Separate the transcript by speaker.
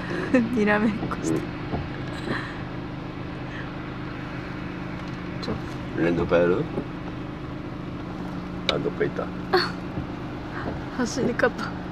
Speaker 1: にらめっこして。
Speaker 2: どっかやる？あ、どっか行った。
Speaker 1: 走り方。